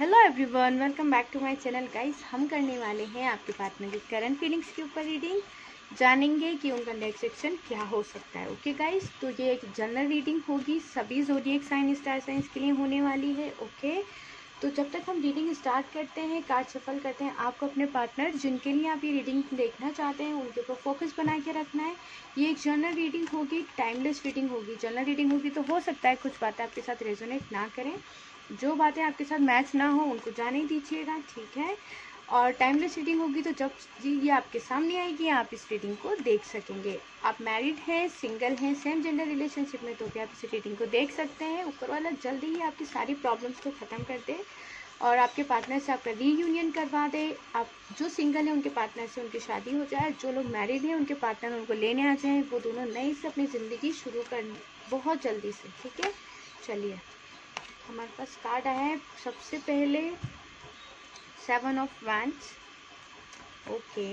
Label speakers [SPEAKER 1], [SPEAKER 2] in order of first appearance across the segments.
[SPEAKER 1] Hello everyone, welcome back to my channel guys. हम करने वाले हैं आपके पार्टनर की करंट फीलिंग्स के ऊपर रीडिंग। जानेंगे कि उनका नेक्स्ट सेक्शन क्या हो सकता है। ओके गाइस, तो ये एक जनरल रीडिंग होगी, सभी ज़ोडिएक साइन स्टार साइंस के लिए होने वाली है। ओके, तो जब तक हम रीडिंग स्टार्ट करते हैं, कार्ड सफल करते हैं, आपको अपने पार्टनर जिनके लिए आप ये रीडिंग देखना चाहते हैं उनके ऊपर फोकस बना के रखना है। ये एक जनरल रीडिंग होगी, टाइमलेस रीडिंग होगी। जनरल रीडिंग होगी तो हो सकता है कुछ बातें आपके साथ रेजोनेट ना करें, जो बातें आपके साथ मैच ना हो उनको जाने दीजिएगा, ठीक है। और टाइमलेस रीडिंग होगी तो जब ये आपके सामने आएगी आप इस रीडिंग को देख सकेंगे। आप मैरिड हैं, सिंगल हैं, सेम जेंडर रिलेशनशिप में, तो भी आप इस रीडिंग को देख सकते हैं। ऊपर वाला जल्दी ही आपकी सारी प्रॉब्लम्स को ख़त्म कर दे और आपके पार्टनर से आपका रीयूनियन करवा दे। आप जो सिंगल हैं उनके पार्टनर से उनकी शादी हो जाए, जो लोग मैरिड हैं उनके पार्टनर उनको लेने आ जाएं, वो दोनों नई से अपनी ज़िंदगी शुरू कर बहुत जल्दी से, ठीक है। चलिए, हमारे पास कार्ड आया है सबसे पहले 7 of wands. Okay,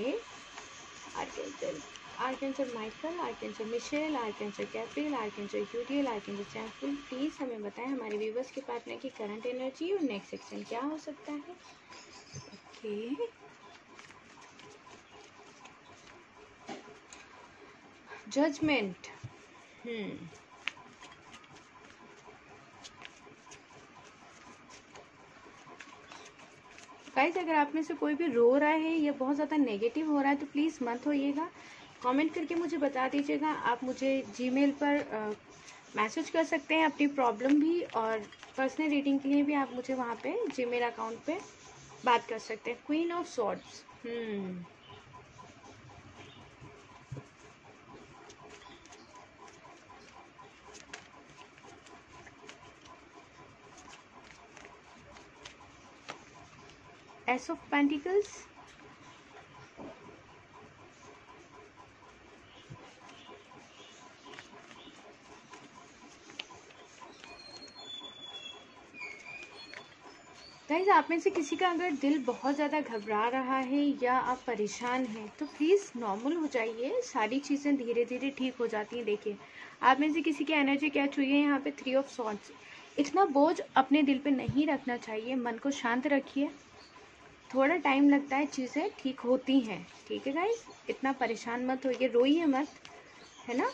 [SPEAKER 1] archangel Michael, archangel Michelle, archangel Gabriel, archangel Uriel, archangel Samuel, please हमें बताएं हमारे व्यूवर्स के पार्टनर की करंट एनर्जी और नेक्स्ट सेक्शन क्या हो सकता है। Okay, judgement. गाइस, अगर आप में से कोई भी रो रहा है या बहुत ज़्यादा नेगेटिव हो रहा है तो प्लीज़ मत होइएगा, कमेंट करके मुझे बता दीजिएगा। आप मुझे जीमेल पर मैसेज कर सकते हैं अपनी प्रॉब्लम भी, और पर्सनल रीडिंग के लिए भी आप मुझे वहाँ पे जीमेल अकाउंट पे बात कर सकते हैं। Queen of swords. Ace of pentacles. Guys, आप में से किसी का अगर दिल बहुत ज़्यादा घबरा रहा है या आप परेशान हैं तो प्लीज़ नॉर्मल हो जाइए, सारी चीज़ें धीरे धीरे ठीक हो जाती हैं। देखिए, आप में से किसी की एनर्जी कैच हुई है यहाँ पे 3 ऑफ सॉर्ड्स। इतना बोझ अपने दिल पे नहीं रखना चाहिए, मन को शांत रखिए, थोड़ा टाइम लगता है, चीज़ें ठीक होती हैं, ठीक है गाइस। इतना परेशान मत होइए, रोइए मत, है ना।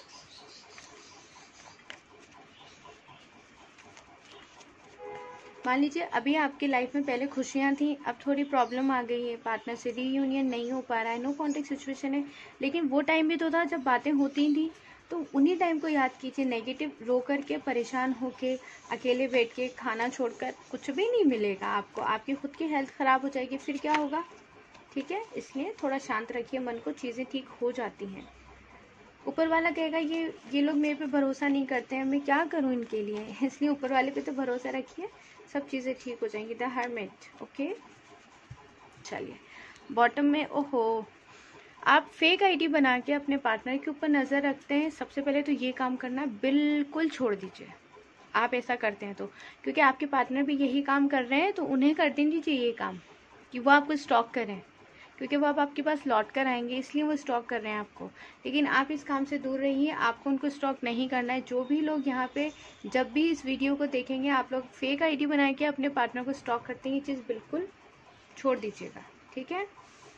[SPEAKER 1] मान लीजिए अभी आपकी लाइफ में पहले खुशियाँ थी, अब थोड़ी प्रॉब्लम आ गई है, पार्टनर से रीयूनियन नहीं हो पा रहा है, नो कॉन्टेक्ट सिचुएशन है, लेकिन वो टाइम भी तो था जब बातें होती थी। तो उन्हीं टाइम को याद कीजिए। नेगेटिव रो करके, परेशान होके, अकेले बैठ के, खाना छोड़कर कुछ भी नहीं मिलेगा आपको। आपकी खुद की हेल्थ ख़राब हो जाएगी, फिर क्या होगा, ठीक है। इसलिए थोड़ा शांत रखिए मन को, चीज़ें ठीक हो जाती हैं। ऊपर वाला कहेगा ये लोग मेरे पे भरोसा नहीं करते हैं, मैं क्या करूं इनके लिए, इसलिए ऊपर वाले पे तो भरोसा रखिए, सब चीज़ें ठीक हो जाएंगी। The hermit. ओके, चलिए बॉटम में, ओहो, आप फेक आईडी बना के अपने पार्टनर के ऊपर नज़र रखते हैं। सबसे पहले तो ये काम करना बिल्कुल छोड़ दीजिए। आप ऐसा करते हैं तो, क्योंकि आपके पार्टनर भी यही काम कर रहे हैं, तो उन्हें कर दीजिए ये काम कि वो आपको स्टॉक करें, क्योंकि वो अब आपके पास लौट कर आएंगे, इसलिए वो स्टॉक कर रहे हैं आपको। लेकिन आप इस काम से दूर रहिए, आपको उनको स्टॉक नहीं करना है। जो भी लोग यहाँ पे जब भी इस वीडियो को देखेंगे, आप लोग फेक आईडी बना के अपने पार्टनर को स्टॉक करते हैं, ये चीज़ बिल्कुल छोड़ दीजिएगा, ठीक है।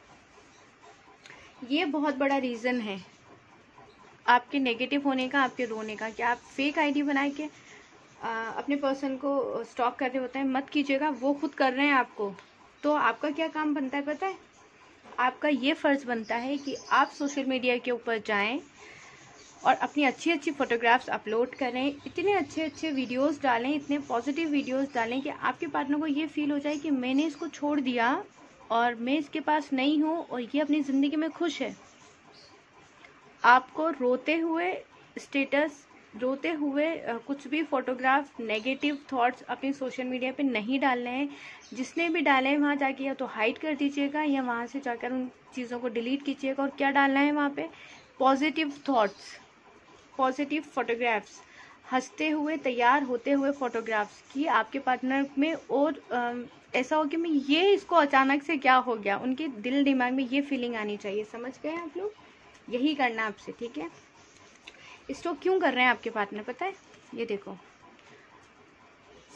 [SPEAKER 1] ये बहुत बड़ा रीज़न है आपके नेगेटिव होने का, आपके रोने का, कि आप फेक आईडी बना के अपने पर्सन को स्टॉक कर रहे होते हैं। मत कीजिएगा, वो खुद कर रहे हैं आपको। तो आपका क्या काम बनता है पता है, आपका ये फ़र्ज़ बनता है कि आप सोशल मीडिया के ऊपर जाएं और अपनी अच्छी अच्छी फ़ोटोग्राफ्स अपलोड करें, इतने अच्छे अच्छे वीडियोस डालें, इतने पॉजिटिव वीडियोस डालें कि आपके पार्टनर को ये फील हो जाए कि मैंने इसको छोड़ दिया और मैं इसके पास नहीं हूँ और ये अपनी ज़िंदगी में खुश है। आपको रोते हुए स्टेटस, रोते हुए कुछ भी फोटोग्राफ, नेगेटिव थॉट्स अपने सोशल मीडिया पे नहीं डालने हैं। जिसने भी डाले हैं वहाँ जाके या तो हाइड कर दीजिएगा या वहाँ से जाकर उन चीज़ों को डिलीट कीजिएगा। और क्या डालना है वहाँ पे, पॉजिटिव थॉट्स, पॉजिटिव फोटोग्राफ्स, हंसते हुए, तैयार होते हुए फोटोग्राफ्स की आपके पार्टनर में। और ऐसा हो कि मैं ये इसको अचानक से क्या हो गया, उनके दिल दिमाग में ये फीलिंग आनी चाहिए। समझ गए आप लोग, यही करना आपसे, ठीक है। स्टॉक क्यों कर रहे हैं आपके पार्टनर पता है, ये देखो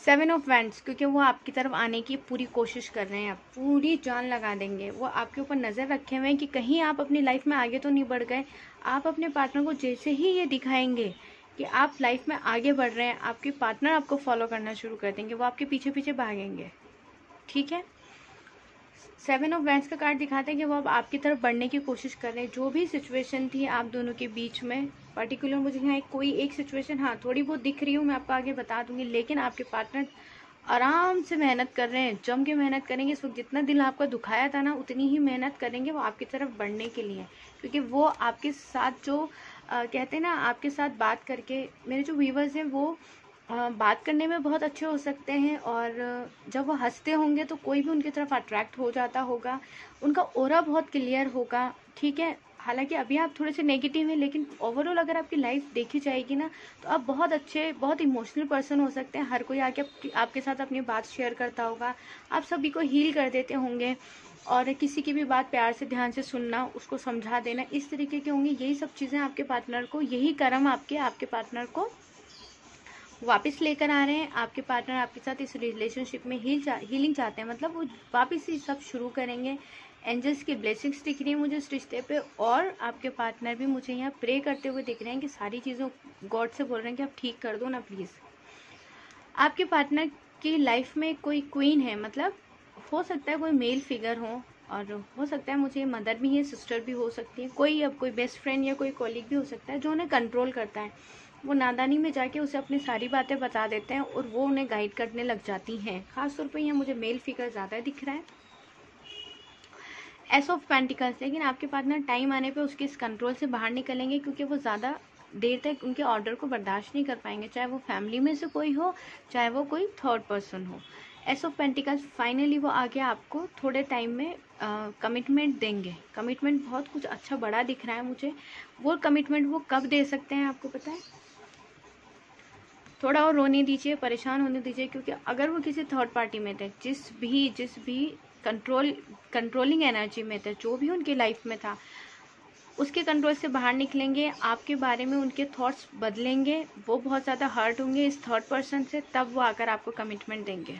[SPEAKER 1] 7 ऑफ वैंड्स, क्योंकि वो आपकी तरफ आने की पूरी कोशिश कर रहे हैं, पूरी जान लगा देंगे। वो आपके ऊपर नज़र रखे हुए हैं कि कहीं आप अपनी लाइफ में आगे तो नहीं बढ़ गए। आप अपने पार्टनर को जैसे ही ये दिखाएंगे कि आप लाइफ में आगे बढ़ रहे हैं, आपके पार्टनर आपको फॉलो करना शुरू कर देंगे, वो आपके पीछे पीछे भागेंगे। ठीक है, 7 ऑफ वैंड्स का कार्ड दिखाते हैं कि वो अब आपकी तरफ बढ़ने की कोशिश कर रहे हैं। जो भी सिचुएशन थी आप दोनों के बीच में, पर्टिकुलर मुझे यहाँ कोई एक सिचुएशन हाँ थोड़ी बहुत दिख रही हूँ, मैं आपको आगे बता दूंगी, लेकिन आपके पार्टनर आराम से मेहनत कर रहे हैं, जम के मेहनत करेंगे। इस वक्त जितना दिल आपका दुखाया था ना, उतनी ही मेहनत करेंगे वो आपकी तरफ बढ़ने के लिए, क्योंकि वो आपके साथ जो कहते हैं ना, आपके साथ बात करके, मेरे जो व्यूवर्स हैं वो बात करने में बहुत अच्छे हो सकते हैं, और जब वो हंसते होंगे तो कोई भी उनकी तरफ अट्रैक्ट हो जाता होगा, उनका ऑरा बहुत क्लियर होगा। ठीक है, हालांकि अभी आप थोड़े से नेगेटिव हैं, लेकिन ओवरऑल अगर आपकी लाइफ देखी जाएगी ना, तो आप बहुत अच्छे, बहुत इमोशनल पर्सन हो सकते हैं। हर कोई आके आपके साथ अपनी बात शेयर करता होगा, आप सभी को हील कर देते होंगे, और किसी की भी बात प्यार से ध्यान से सुनना, उसको समझा देना, इस तरीके के होंगे। यही सब चीज़ें आपके पार्टनर को, यही कर्म आपके पार्टनर को वापस लेकर आ रहे हैं। आपके पार्टनर आपके साथ इस रिलेशनशिप में हीलिंग चाहते हैं, मतलब वो वापस ही सब शुरू करेंगे। एंजल्स की ब्लेसिंग्स दिख रही है मुझे इस रिश्ते पे, और आपके पार्टनर भी मुझे यहाँ प्रे करते हुए दिख रहे हैं कि सारी चीज़ों गॉड से बोल रहे हैं कि आप ठीक कर दो ना प्लीज़। आपके पार्टनर की लाइफ में कोई क्वीन है, मतलब हो सकता है कोई मेल फिगर हो, और हो सकता है मुझे मदर भी है, सिस्टर भी हो सकती है, कोई बेस्ट फ्रेंड या कोई कॉलीग भी हो सकता है जो उन्हें कंट्रोल करता है। वो नादानी में जाके उसे अपनी सारी बातें बता देते हैं और वो उन्हें गाइड करने लग जाती हैं। खासतौर पे यहाँ मुझे मेल फिगर ज़्यादा दिख रहा है। एस ऑफ पेंटिकल्स, लेकिन आपके पार्टनर टाइम आने पे उसके इस कंट्रोल से बाहर निकलेंगे, क्योंकि वो ज़्यादा देर तक उनके ऑर्डर को बर्दाश्त नहीं कर पाएंगे, चाहे वो फैमिली में से कोई हो, चाहे वो कोई थर्ड पर्सन हो। एस ऑफ पेंटिकल्स, फाइनली वो आगे आपको थोड़े टाइम में कमिटमेंट देंगे। कमिटमेंट बहुत कुछ अच्छा बड़ा दिख रहा है मुझे। वो कमिटमेंट वो कब दे सकते हैं आपको पता है? थोड़ा और रोने दीजिए, परेशान होने दीजिए, क्योंकि अगर वो किसी थर्ड पार्टी में थे, जिस भी कंट्रोलिंग एनर्जी में थे, जो भी उनकी लाइफ में था, उसके कंट्रोल से बाहर निकलेंगे। आपके बारे में उनके थॉट्स बदलेंगे, वो बहुत ज़्यादा हर्ट होंगे इस थर्ड पर्सन से, तब वो आकर आपको कमिटमेंट देंगे।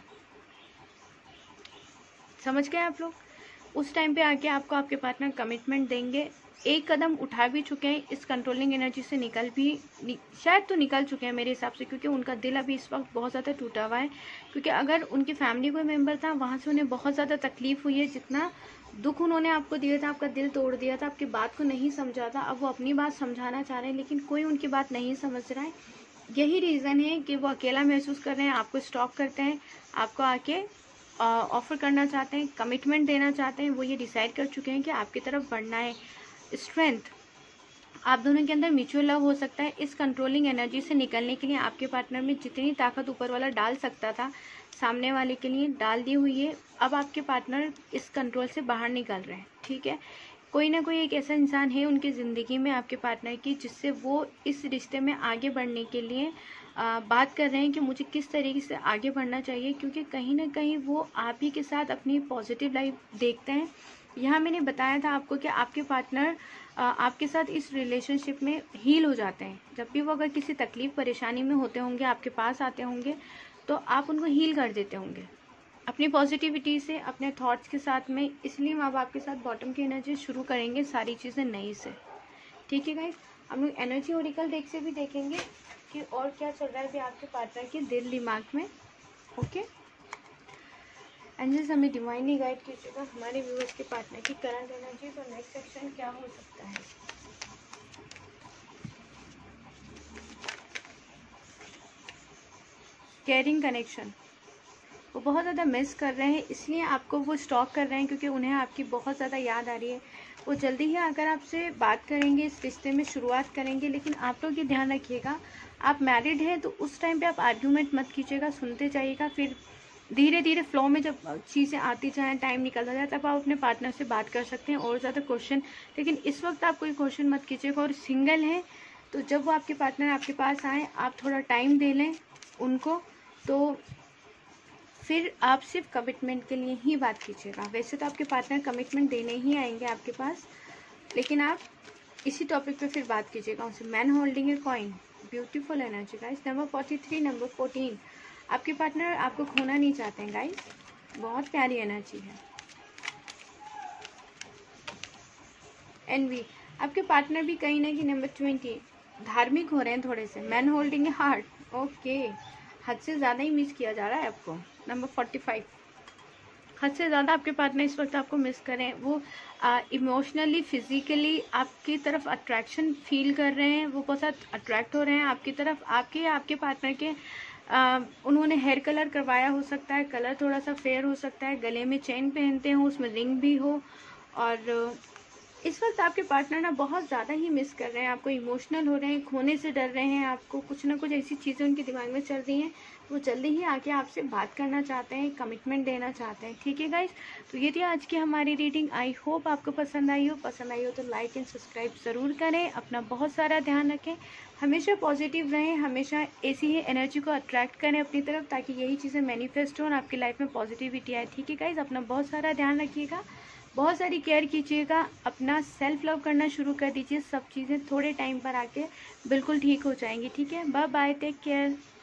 [SPEAKER 1] समझ गए आप लोग? उस टाइम पे आके आपको आपके पार्टनर कमिटमेंट देंगे। एक कदम उठा भी चुके हैं, इस कंट्रोलिंग एनर्जी से शायद तो निकल चुके हैं मेरे हिसाब से, क्योंकि उनका दिल अभी इस वक्त बहुत ज़्यादा टूटा हुआ है। क्योंकि अगर उनकी फैमिली कोई मेंबर था, वहाँ से उन्हें बहुत ज़्यादा तकलीफ हुई है। जितना दुख उन्होंने आपको दिया था, आपका दिल तोड़ दिया था, आपकी बात को नहीं समझा था, अब वो अपनी बात समझाना चाह रहे हैं, लेकिन कोई उनकी बात नहीं समझ रहा है। यही रीज़न है कि वो अकेला महसूस कर रहे हैं, आपको स्टॉप करते हैं, आपको आके ऑफर करना चाहते हैं, कमिटमेंट देना चाहते हैं। वो ये डिसाइड कर चुके हैं कि आपकी तरफ बढ़ना है। स्ट्रेंथ, आप दोनों के अंदर म्यूचुअल लव हो सकता है। इस कंट्रोलिंग एनर्जी से निकलने के लिए आपके पार्टनर में जितनी ताकत ऊपर वाला डाल सकता था, सामने वाले के लिए डाल दी हुई है। अब आपके पार्टनर इस कंट्रोल से बाहर निकल रहे हैं। ठीक है, कोई ना कोई एक ऐसा इंसान है उनकी ज़िंदगी में आपके पार्टनर की, जिससे वो इस रिश्ते में आगे बढ़ने के लिए बात कर रहे हैं कि मुझे किस तरीके से आगे बढ़ना चाहिए, क्योंकि कहीं ना कहीं वो आप ही के साथ अपनी पॉजिटिव लाइफ देखते हैं। यहाँ मैंने बताया था आपको कि आपके पार्टनर आपके साथ इस रिलेशनशिप में हील हो जाते हैं। जब भी वो अगर किसी तकलीफ परेशानी में होते होंगे, आपके पास आते होंगे, तो आप उनको हील कर देते होंगे अपनी पॉजिटिविटी से, अपने थॉट्स के साथ में। इसलिए माँ बाप के साथ बॉटम की एनर्जी शुरू करेंगे सारी चीज़ें नई से। ठीक है गाइस, हम लोग एनर्जी ओरिकल देख से भी देखेंगे कि और क्या चल रहा है अभी आपके पार्टनर के दिल दिमाग में। ओके, एंजल्स हमें डिवाइनली गाइड कीजिएगा हमारे व्यूअर्स के पार्टनर की करंट एनर्जी। तो नेक्स्ट सेक्शन क्या हो सकता है? केयरिंग कनेक्शन, वो बहुत ज़्यादा मिस कर रहे हैं, इसलिए आपको वो स्टॉक कर रहे हैं, क्योंकि उन्हें आपकी बहुत ज़्यादा याद आ रही है। वो जल्दी ही आकर आपसे बात करेंगे, इस रिश्ते में शुरुआत करेंगे। लेकिन आप लोग ये ध्यान रखिएगा, आप मैरिड हैं तो उस टाइम पे आप आर्ग्यूमेंट मत कीजिएगा, सुनते जाइएगा। फिर धीरे धीरे फ्लो में जब चीज़ें आती जाएँ, टाइम निकलता जाए, तब आप अपने पार्टनर से बात कर सकते हैं और ज़्यादा क्वेश्चन। लेकिन इस वक्त आप कोई क्वेश्चन मत कीजिएगा। और सिंगल हैं तो जब वो आपके पार्टनर आपके पास आएँ, आप थोड़ा टाइम दे लें उनको, तो फिर आप सिर्फ कमिटमेंट के लिए ही बात कीजिएगा। वैसे तो आपके पार्टनर कमिटमेंट देने ही आएंगे आपके पास, लेकिन आप इसी टॉपिक पे फिर बात कीजिएगा उनसे। Man holding a coin, beautiful energy guys. Number 43, number 14, आपके पार्टनर आपको खोना नहीं चाहते हैं गाइस, बहुत प्यारी एनर्जी है। एनवी, आपके पार्टनर भी कहीं ना कहीं नंबर 20 धार्मिक हो रहे हैं थोड़े से। Man holding a heart, okay, हद से ज़्यादा ही मिस किया जा रहा है आपको। नंबर 45, हद से ज़्यादा आपके पार्टनर इस वक्त आपको मिस करें। वो इमोशनली फिजिकली आपकी तरफ अट्रैक्शन फील कर रहे हैं, वो बहुत ज़्यादा अट्रैक्ट हो रहे हैं आपकी तरफ। आपके पार्टनर के उन्होंने हेयर कलर करवाया हो सकता है, कलर थोड़ा सा फेयर हो सकता है, गले में चेन पहनते हो, उसमें रिंग भी हो। और इस वक्त आपके पार्टनर ना बहुत ज़्यादा ही मिस कर रहे हैं आपको, इमोशनल हो रहे हैं, खोने से डर रहे हैं आपको। कुछ ना कुछ ऐसी चीज़ें उनके दिमाग में चल रही हैं, वो जल्दी ही आके आपसे बात करना चाहते हैं, कमिटमेंट देना चाहते हैं। ठीक है गाइस, तो ये थी आज की हमारी रीडिंग। आई होप आपको पसंद आई हो तो लाइक एंड सब्सक्राइब ज़रूर करें। अपना बहुत सारा ध्यान रखें, हमेशा पॉजिटिव रहें, हमेशा ऐसी ही एनर्जी को अट्रैक्ट करें अपनी तरफ, ताकि यही चीज़ें मैनिफेस्ट हो और आपकी लाइफ में पॉजिटिविटी आए। ठीक है गाइस, अपना बहुत सारा ध्यान रखिएगा, बहुत सारी केयर कीजिएगा, अपना सेल्फ लव करना शुरू कर दीजिए। सब चीज़ें थोड़े टाइम पर आके बिल्कुल ठीक हो जाएंगी। ठीक है, बाय बाय, टेक केयर।